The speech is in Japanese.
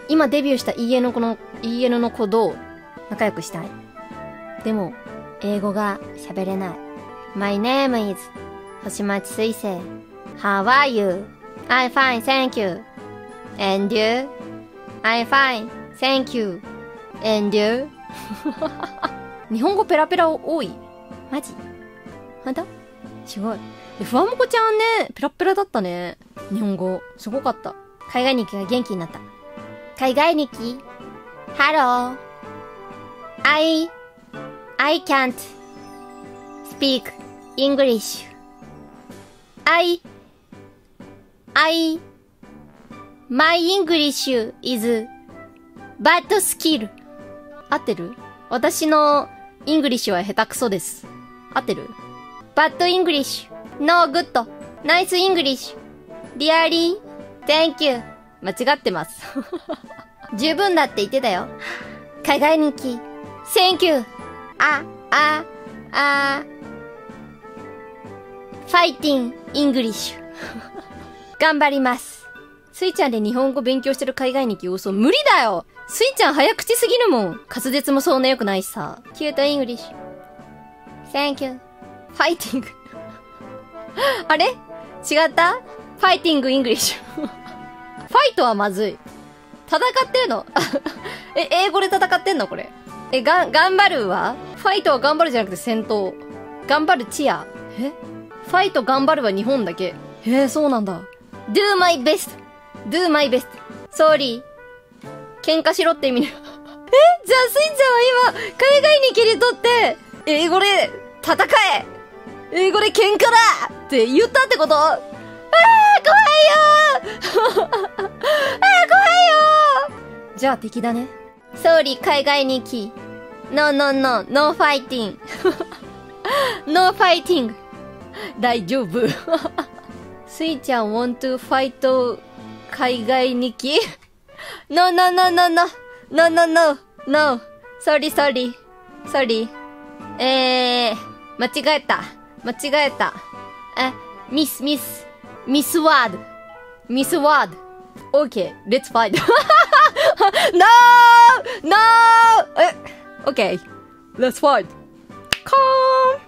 今デビューした EN の子と仲良くしたい。でも、英語が喋れない。My name is 星町水星。How are you? I'm fine, thank you. And you? I'm fine, thank you. And you? 日本語ペラペラ多い。マジ？ほんと？すごい。ふわもこちゃんね、ペラペラだったね。日本語。すごかった。海外日記が元気になった。海外日記 Hello. I can't speak English. My English is bad skill. 合ってる？私のイングリッシュは下手くそです。合ってる？ Bad English. No good. Nice English. Really? Thank you. 間違ってます。十分だって言ってたよ。海外日記。Thank you. Fighting English. 頑張ります。スイちゃんで日本語勉強してる海外日記嘘。無理だよ。スイちゃん早口すぎるもん。滑舌もそんな良くないしさ。Cute English. Thank you. Fighting. あれ？違った？ Fighting English. ファイトはまずい。戦ってるの英語で戦ってんのこれ。頑張るは？ファイトは頑張るじゃなくて戦闘。頑張るチア。ファイト頑張るは日本だけ。そうなんだ。Do my best. Do my best. Sorry. 喧嘩しろって意味ね。じゃあスイちゃんは今、海外に切り取って、英語で戦え！英語で喧嘩だって言ったってこと？怖いよ怖いよじゃあ敵だね。Sorry, 海外日記。No, no, no, no fighting. No fighting. 大丈夫。スイちゃん want to fight 海外日記？ No, no, no, no, no. No, no, no. No. Sorry, sorry. Sorry. 間違えた。ミスワード。Okay, let's fight. No! No! Okay, let's fight. Come!